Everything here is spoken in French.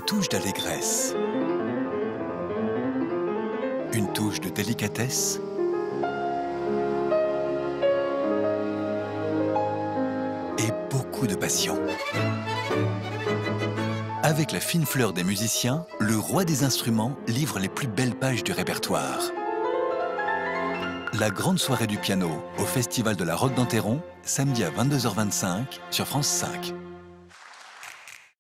touche d'allégresse, une touche de délicatesse, et beaucoup de passion. Avec la fine fleur des musiciens, le roi des instruments livre les plus belles pages du répertoire. La grande soirée du piano au Festival de la Roque d'Enterron, samedi à 22h25 sur France 5.